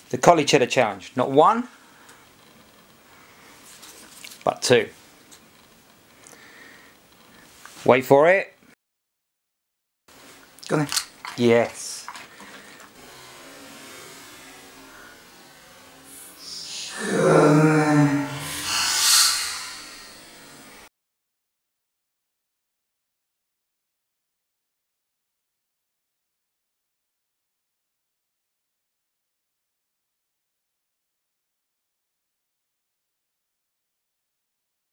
The Collie Cheddar Challenge. Not one, but two. Wait for it. Go on then. Yes.